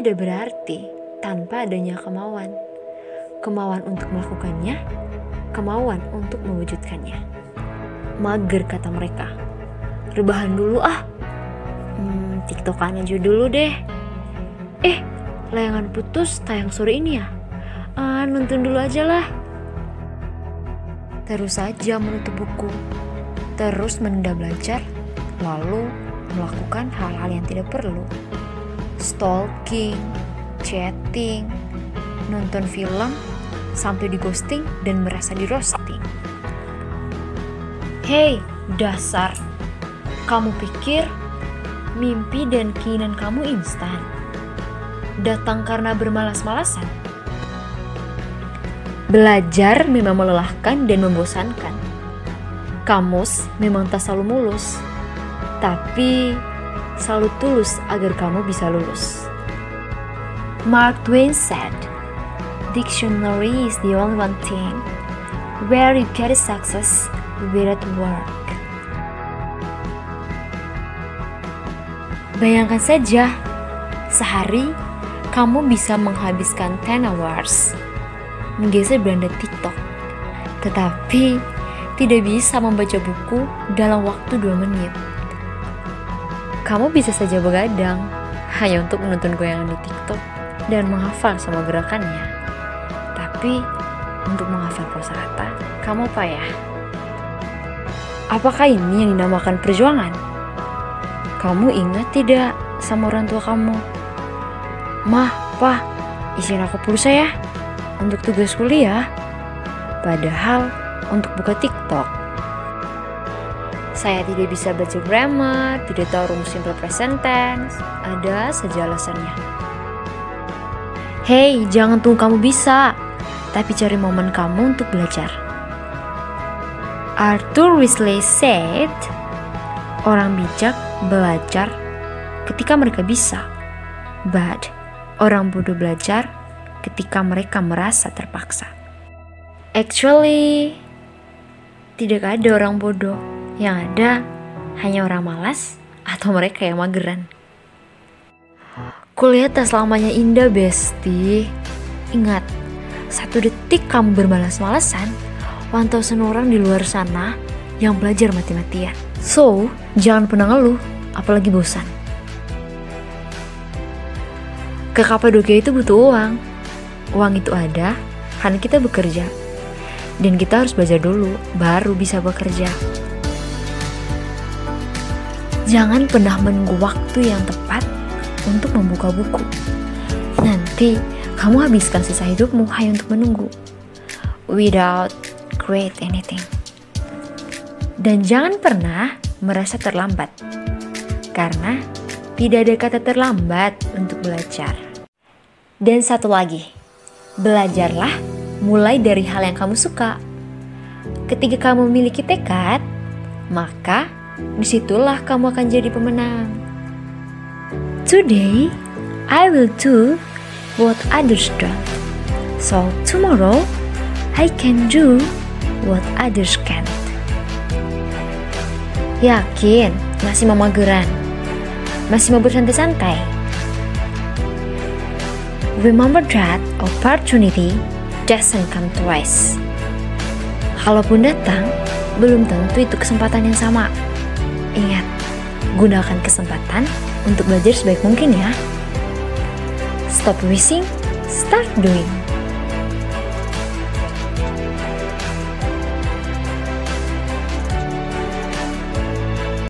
tidak berarti tanpa adanya kemauan. Kemauan untuk melakukannya, kemauan untuk mewujudkannya. Mager kata mereka. Rebahan dulu ah. TikTokan aja dulu deh. Layangan putus tayang sore ini ya? Nonton dulu aja lah. Terus saja menutup buku, terus menunda belajar, lalu melakukan hal-hal yang tidak perlu. Stalking, chatting, nonton film, sampai di ghosting dan merasa di roasting. Hei, dasar. Kamu pikir mimpi dan keinginan kamu instan? Datang karena bermalas-malasan? Belajar memang melelahkan dan membosankan. Kamus memang tak selalu mulus, tapi selalu tulus agar kamu bisa lulus. Mark Twain said, "Dictionary is the only one thing where you get success without work." Bayangkan saja, sehari kamu bisa menghabiskan 10 hours menggeser beranda TikTok, tetapi tidak bisa membaca buku dalam waktu 2 menit. Kamu bisa saja begadang hanya untuk menonton goyangan di TikTok dan menghafal semua gerakannya. Tapi untuk menghafal kosakata, kamu payah. Apakah ini yang dinamakan perjuangan? Kamu ingat tidak sama orang tua kamu? "Mah, Pa, isiin aku pulsa ya untuk tugas kuliah." Padahal untuk buka TikTok. Saya tidak bisa baca grammar, tidak tahu rumus simple present tense, ada saja alasannya. Hei, jangan tunggu kamu bisa, tapi cari momen kamu untuk belajar. Arthur Weasley said, orang bijak belajar ketika mereka bisa, but orang bodoh belajar ketika mereka merasa terpaksa. Actually, tidak ada orang bodoh, yang ada hanya orang malas atau mereka yang mageran. Kuliah tak selamanya indah, Besti. Ingat, 1 detik kamu bermalas-malasan, 1,000 orang di luar sana yang belajar mati-matian. So, jangan pernah ngeluh, apalagi bosan. Ke Kapadokia itu butuh uang. Uang itu ada karena kita bekerja. Dan kita harus belajar dulu, baru bisa bekerja. Jangan pernah menunggu waktu yang tepat untuk membuka buku. Nanti kamu habiskan sisa hidupmu hanya untuk menunggu, without create anything. Dan jangan pernah merasa terlambat, karena tidak ada kata terlambat untuk belajar. Dan satu lagi, belajarlah mulai dari hal yang kamu suka. Ketika kamu memiliki tekad, maka disitulah kamu akan jadi pemenang. Today, I will do what others don't. So tomorrow, I can do what others can't. Yakin masih mau mageran? Masih mau bersantai-santai? Remember that opportunity doesn't come twice. Kalaupun datang, belum tentu itu kesempatan yang sama. Ingat, gunakan kesempatan untuk belajar sebaik mungkin ya. Stop wishing, start doing.